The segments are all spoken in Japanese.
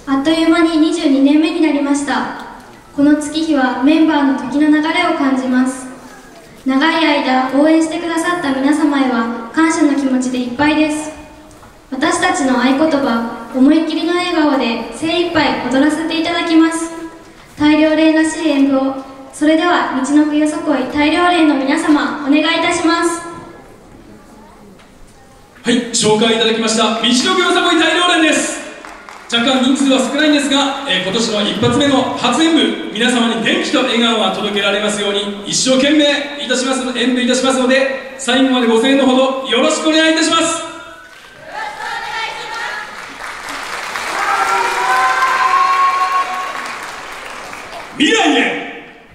あっという間に22年目になりました。この月日はメンバーの時の流れを感じます。長い間応援してくださった皆様へは感謝の気持ちでいっぱいです。私たちの合言葉、思いっきりの笑顔で精一杯踊らせていただきます。大漁連らしい演舞を。それでは道のくよそこい大漁連の皆様、お願いいたします。 はい、紹介いただきました道のくよさこい大漁連です。若干人数は少ないんですが、今年の一発目の初演舞、皆様に元気と笑顔が届けられますように一生懸命演舞いたしますので、最後までご声援のほどよろしくお願いいたします。未来へ。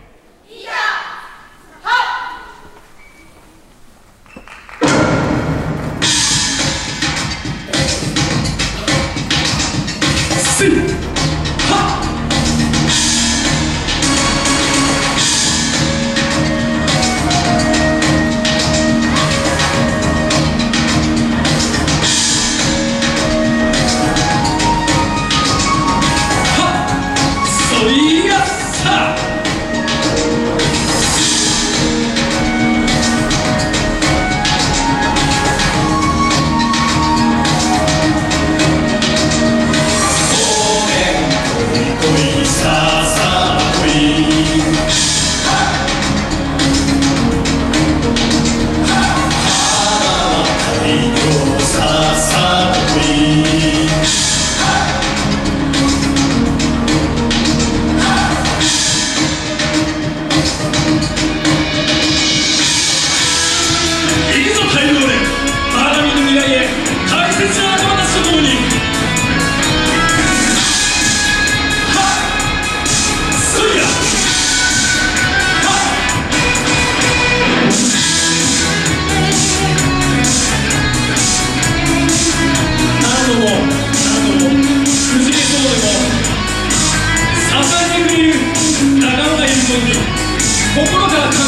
心から感謝を込めて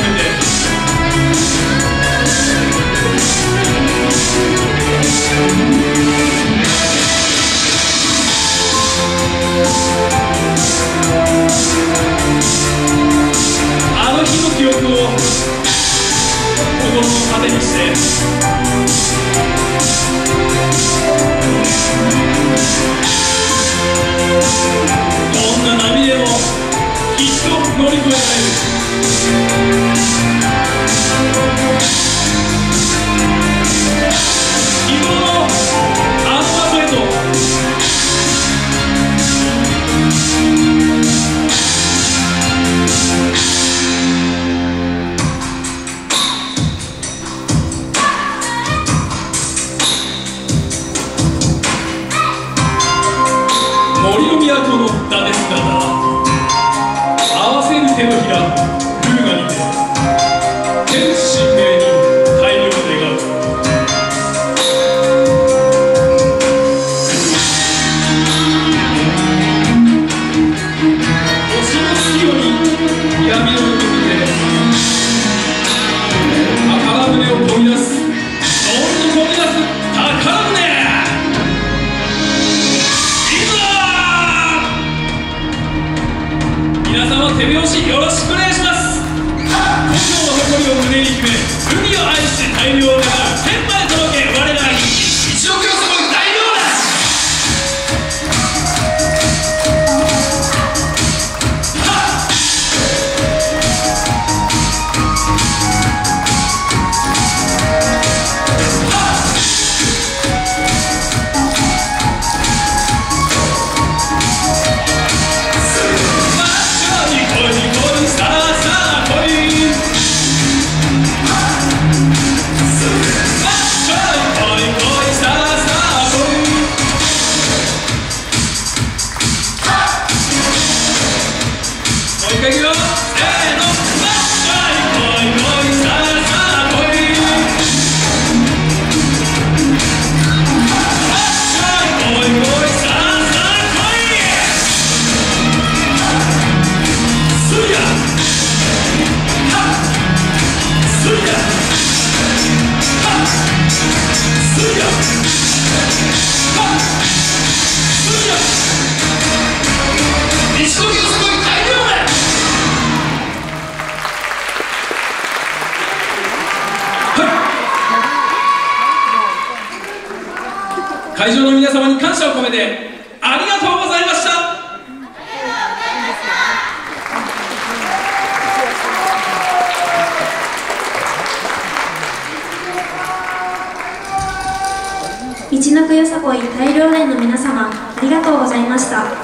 あの日の記憶を心の糧にしてどんな波でもきっと乗り越えられる。希望のあの場所へと。森の都の名ですから合わせる手のひら風雅にて天使神明に大漁願う。星の月夜に闇の横で宝船をこぎ出す、どんとこぎ出す宝船。皆様手拍子よろしくお願いします。故郷の誇りを胸に秘め、海を愛して大漁を願う。天まで届け我らが一億よそこい大漁だ。さ会場の皆様に感謝を込めてありがとうございました。 みちのくよさこい大漁連の皆様、ありがとうございました。